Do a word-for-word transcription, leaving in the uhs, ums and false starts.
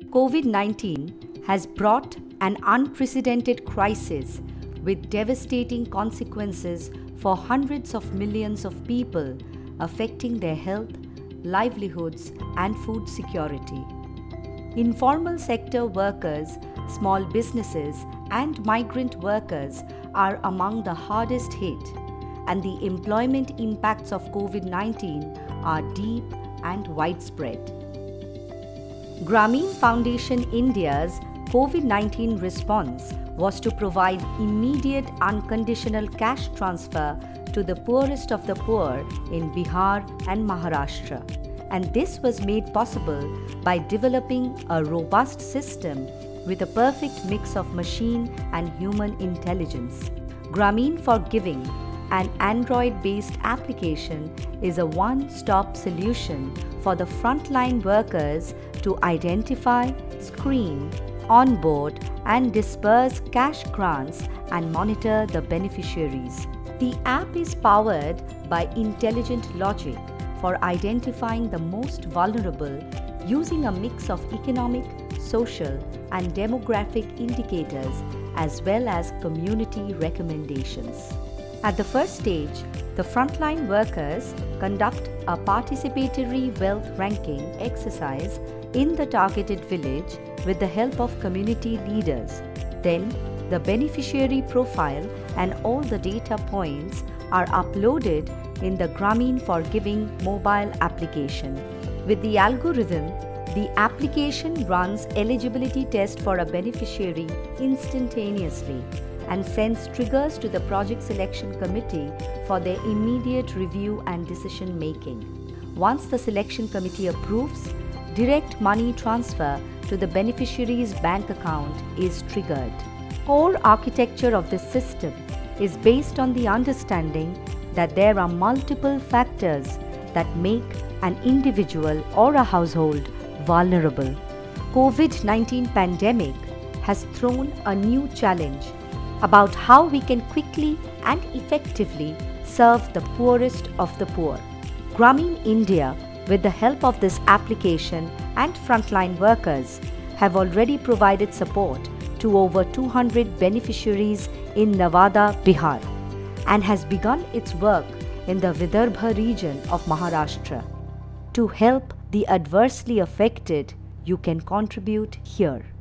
COVID nineteen has brought an unprecedented crisis with devastating consequences for hundreds of millions of people, affecting their health, livelihoods, and food security. Informal sector workers, small businesses, and migrant workers are among the hardest hit, and the employment impacts of COVID nineteen are deep and widespread. Grameen Foundation India's COVID nineteen response was to provide immediate unconditional cash transfer to the poorest of the poor in Bihar and Maharashtra. And this was made possible by developing a robust system with a perfect mix of machine and human intelligence. Grameen for Giving, an Android-based application, is a one-stop solution for the frontline workers to identify, screen, onboard, and disperse cash grants and monitor the beneficiaries. The app is powered by intelligent logic for identifying the most vulnerable using a mix of economic, social, and demographic indicators as well as community recommendations. At the first stage, the frontline workers conduct a participatory wealth ranking exercise in the targeted village with the help of community leaders. Then, the beneficiary profile and all the data points are uploaded in the Grameen for Giving mobile application. With the algorithm, the application runs eligibility test for a beneficiary instantaneously and sends triggers to the project selection committee for their immediate review and decision making. Once the selection committee approves, direct money transfer to the beneficiary's bank account is triggered. Core architecture of this system is based on the understanding that there are multiple factors that make an individual or a household vulnerable. COVID nineteen pandemic has thrown a new challenge about how we can quickly and effectively serve the poorest of the poor. Grameen India, with the help of this application and frontline workers, have already provided support to over two hundred beneficiaries in Nevada, Bihar, and has begun its work in the Vidarbha region of Maharashtra. To help the adversely affected, you can contribute here.